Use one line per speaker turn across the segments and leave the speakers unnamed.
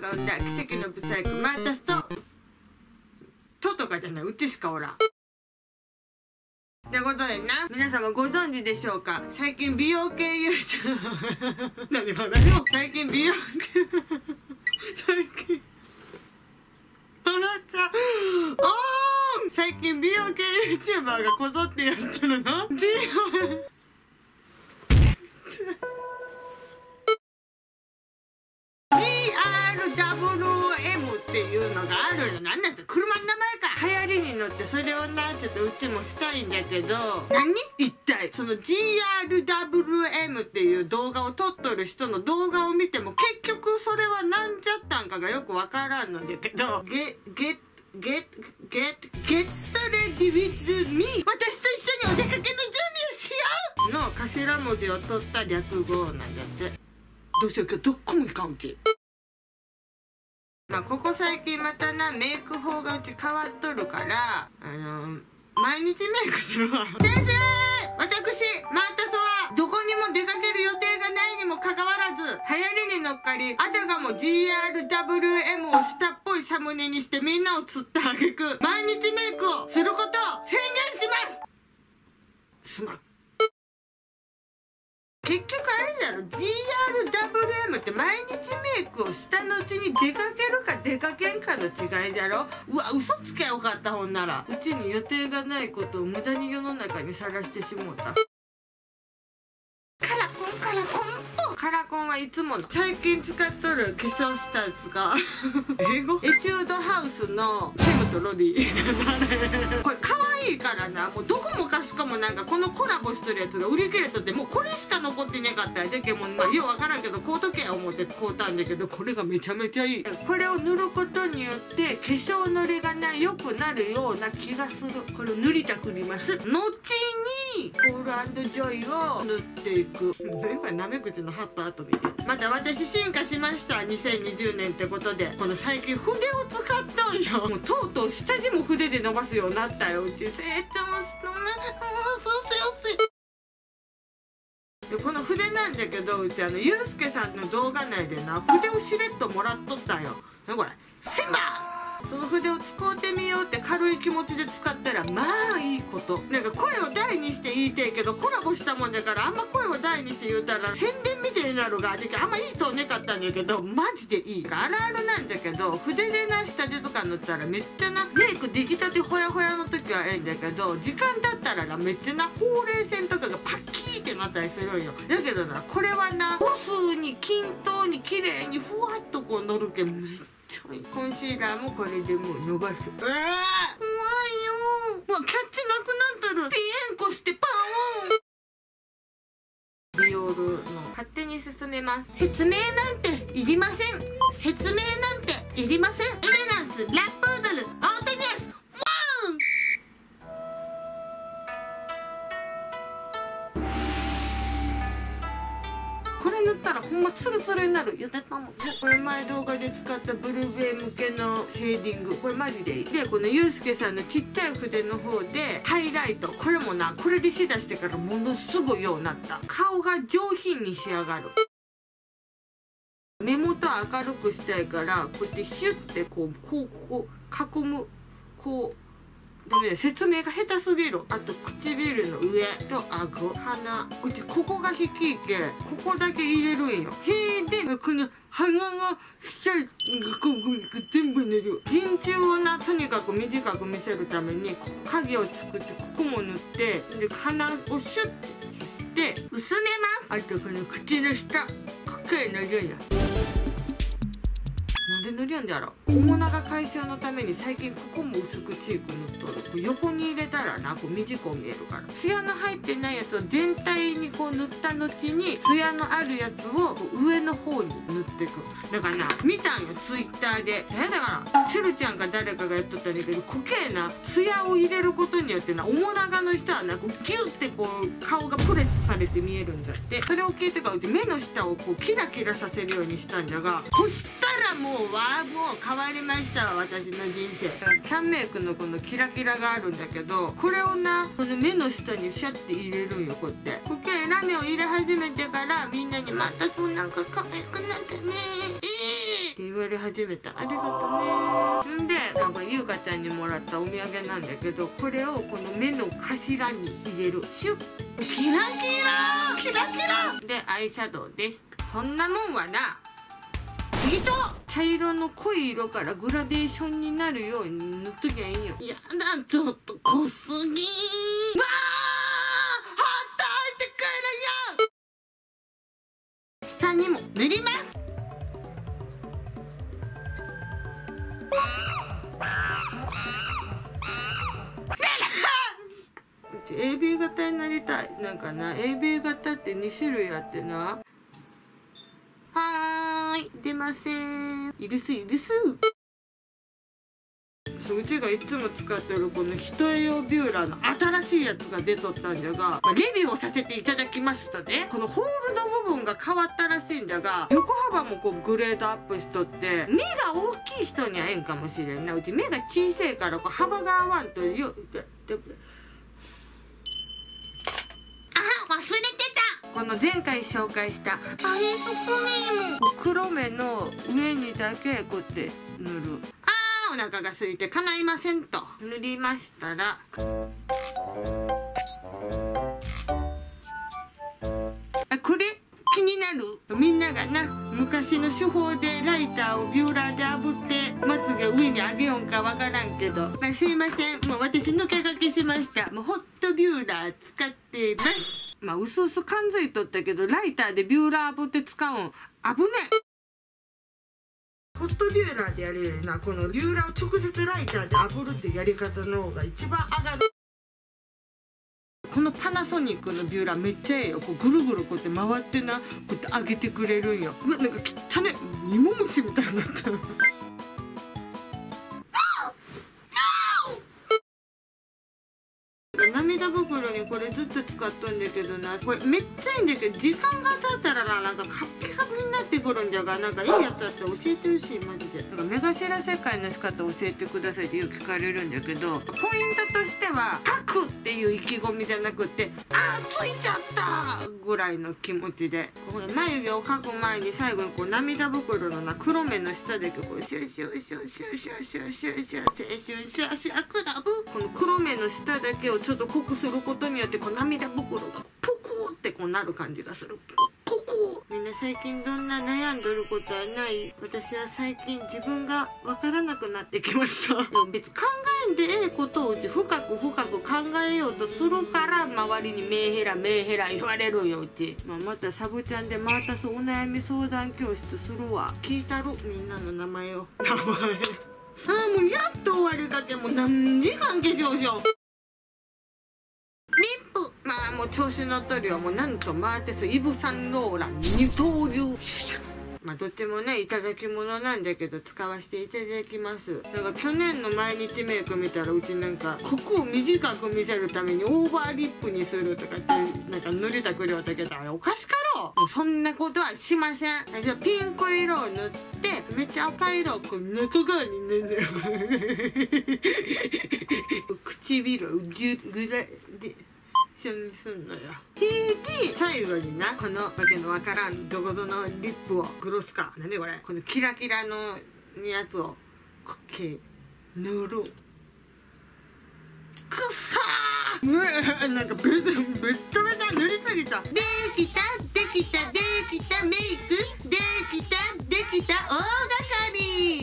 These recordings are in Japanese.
が生んだ奇跡のブサイクマータスとかじゃない、うちしかおらん。ってことでな、皆様ご存知でしょうか、最近美容系YouTuber 何まだよ、最近美容系最近笑っちゃう。最近美容系 YouTuber がこぞってやってるのGRWM っていうのがあるよ。なんなんて車の名前か。流行りに乗ってそれをな、ちょっとうちもしたいんだけど、何一体その GRWM っていう動画を撮っとる人の動画を見ても結局それはなんじゃったんかがよくわからんのだけど、Get ready with me 私と一緒にお出かけの準備をしようの頭文字を取った略語なんだって。どうしよう、今日どっこもいかんうち。まあここ最近またな、メイク法がうち変わっとるから、毎日メイクするわ。先生、私マータソはどこにも出かける予定がないにもかかわらず、流行りに乗っかり、あたかも GRWM をしたっぽいサムネにしてみんなを釣ったあげく、毎日メイクをすることを宣言します。すまん。結局あれだろ、 GRWM って毎日メイクをした後に出かけるか出かけんかの違いじゃろ。うわ、嘘つけよかった。ほんならうちに予定がないことを無駄に世の中にさらしてしもうた。カラコンはいつもの最近使っとる化粧下地が英語エチュードハウスのチェムとロディこれ可愛いからな、もうどこもかしこもなんかこのコラボしとるやつが売り切れとって、もうこれしか残ってなかったらじゃけもう、まあ、ようわからんけど買うとけや思って買うたんだけど、これがめちゃめちゃいい。これを塗ることによって化粧のりがな良くなるような気がする。これを塗りたくります。後にコール&ジョイを塗っていく。これなめ口の貼った後見て、また私進化しました。2020年ってことで、この最近筆を使ったんよ。もうとうとう下地も筆で伸ばすようになったよ。うち成長したね。でこの筆なんだけど、うちゆうすけさんの動画内でな、筆をしれっともらっとったんよ。これシンバー、その筆を使ってみようって軽い気持ちで使ったら、まあいいこと。なんか声を大にして言いたいけど、コラボしたもんだからあんま声を大にして言うたら宣伝みたいになるがあんまいいとねかったんだけど、マジでいい。あるあるなんだけど、筆でな下地とか塗ったらめっちゃな、メイク出来たてほやほやの時はええんだけど、時間経ったらなめっちゃな、ほうれい線とかがパッキーってなったりするんよ。だけどな、これはな、薄に均等に綺麗にふわっとこう乗るけん、めっちゃいい。コンシーラーもこれでもう伸ばす。怖いよー。もうキャッチなくなったる。ピエンコしてパオーン。ディオールの勝手に進めます。説明なんていりません。説明なんていりません。エレガンスラップードルオートニアスワン。これ塗ったらほんまツルツルになる。ゆでたもん。これ前動画で使ったブルベ向けのシェーディング、これマジでいい。でこのゆうすけさんのちっちゃい筆の方でハイライト、これもな、これでしだしてからものすごいようになった。顔が上品に仕上がる。目元明るくしたいから、こうやってシュッてこう囲む、こうダメだ、説明が下手すぎる。あと唇の上と顎、鼻、うちここが低いけ、ここだけ入れるんよ。へーで、この鼻が下に全部塗る。陣中をな、とにかく短く見せるためにここ影を作って、ここも塗って、で鼻をシュッてさして薄めます。あとこの口の下、ここへ塗るんや。なんで塗りやんでやろ。面長解消のために最近ここも薄くチーク塗っとる。こう横に入れたらな、こう短く見えるから。ツヤの入ってないやつを全体にこう塗った後に、ツヤのあるやつを上の方に塗っていく。だからな、見たんよツイッターで。誰だからチュルちゃんか誰かがやっとったんだけど、こけなツヤを入れることによってな、面長の人はな、こうギュッてこう顔がプレスされて見えるんじゃって。それを聞いてからうち目の下をこうキラキラさせるようにしたんだが、そしたらもうはもう変わりましたわ、私の人生。キャンメイクのこのキラキラがあるんだけど、これをなこの目の下にシャッて入れるんよ。こうやってこけラメを入れ始めてからみんなに「またそうなんか可愛くなったねって言われ始めた。ありがとね。んでなんか優香ちゃんにもらったお土産なんだけど、これをこの目の頭に入れる。シュッ、キラキラキラキラでアイシャドウです。そんなもんはな、茶色の濃い色からグラデーションになるように塗っときゃいいよ。やだ、ちょっと濃すぎー。わー、はたいてくるよ。下にも塗ります。AB 型になりたい。なんかな AB 型って2種類あってな。はーい、出ません。いるすいるす。そう、うちがいつも使ってるこの一重用ビューラーの新しいやつが出とったんじゃが、レビューをさせていただきましたね。このホールド部分が変わったらしいんだが、横幅もこうグレードアップしとって、目が大きい人にはええんかもしれんな。うち目が小さいからこう幅が合わんとよ。忘れてた。この前回紹介したアイスクリーム、黒目の上にだけこうやって塗る。お腹が空いて叶いませんと塗りましたら、これ気になる。みんながな昔の手法でライターをビューラーで炙ってまつげ上に上げよんかわからんけど、すいません、もう私抜け駆けしました。もうホットビューラー使ってます。うすうす感づいとったけど、ライターでビューラー炙って使うん危ねえ。ホットビューラーでやるよりな、このビューラーを直接ライターで炙るってやり方の方が一番上がる。このパナソニックのビューラーめっちゃええよ。こうぐるぐるこうやって回ってな、こうやって上げてくれるんよ。うわ、なんか汚ね、芋虫みたいになった涙袋にこれずっと使っとんだけどな、これめっちゃいいんだけど、時間が経ったらなんかカッピカピになってくるんじゃが、なんかいいやつだったら教えてほしい、マジで。なんか目頭世界の仕方教えてくださいってよく聞かれるんだけど、ポイントとしては描くっていう意気込みじゃなくて、ついちゃったぐらいの気持ちで、この眉毛を描く前に最後にこう涙袋のな黒目の下でこうシュシュシュシュシュシュシュシュ青春シュシュクラブ、この黒目の下だけをちょっと濃くすることによってこう涙袋がポコってこうなる感じがする。ポコ。みんな最近どんな悩んどることはない？私は最近自分が分からなくなってきましたでも別に考えんでええことをうち深く深く考えようとするから周りにメンヘラメンヘラ言われるようち。またサブちゃんでまたお悩み相談教室するわ。聞いたるみんなの名前を。名前もうやっと終わりかけ。もう何時間化粧しよう。リップもう調子乗っとるよ。もうなんと回ってイヴ・サンローラン二刀流。どっちもねいただき物なんだけど使わせていただきます。なんか去年の毎日メイク見たらうちなんかここを短く見せるためにオーバーリップにするとかってなんか塗りたくりをだけど、あれおかしかろ。もうそんなことはしません。じゃあピンク色を塗ってめっちゃ赤色をこう中側に塗る唇をぐらで一緒にすんのよ。で最後になこのわけのわからんどこぞのリップをグロスか何これこのキラキラのやつをこけ塗る。くさーなんかベッタベタ塗りすぎた。できたできたできたメイクできた大掛かり。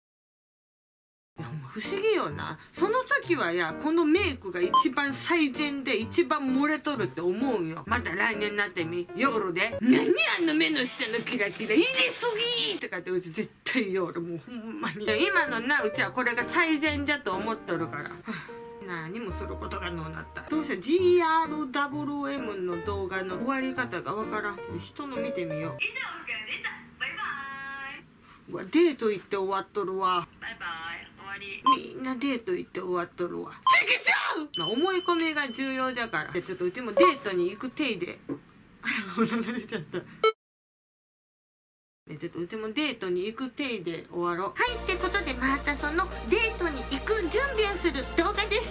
不思議よな。その時はこのメイクが一番最善で一番漏れとるって思うんよ。また来年になってみ夜で何あんの目の下のキラキラ入れすぎとかってうち絶対夜もうほんまに今のなうちはこれが最善じゃと思っとるから何もすることがのうなった。どうしよう GRWM の動画の終わり方がわからん。人の見てみよう。以上福山でした。バイバーイ。うわデート行って終わっとるわ。バイバイ。みんなデート行って終わっとるわ。チキちゃう。思い込みが重要だからちょっとうちもデートに行く体で離れちゃった。 ちょっとうちもデートに行く体で終わろう。はい、ってことでまたそのデートに行く準備をする動画でした。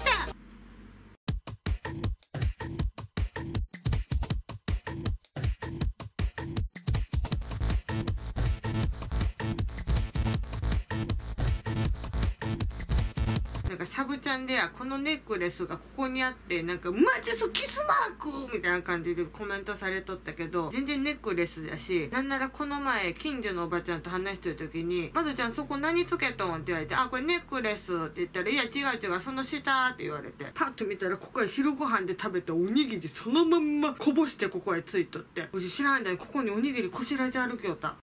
なんかサブチャンではこのネックレスがここにあってなんか「マジそキスマーク!」みたいな感じでコメントされとったけど、全然ネックレスだし、なんならこの前近所のおばちゃんと話してる時に「まずちゃんそこ何つけとん?」って言われて「あこれネックレス」って言ったら「いや違う違うその下」って言われて、パッと見たらここへ昼ご飯で食べたおにぎりそのまんまこぼしてここへついとって、うち知らん間にここにおにぎりこしらえて歩きよった。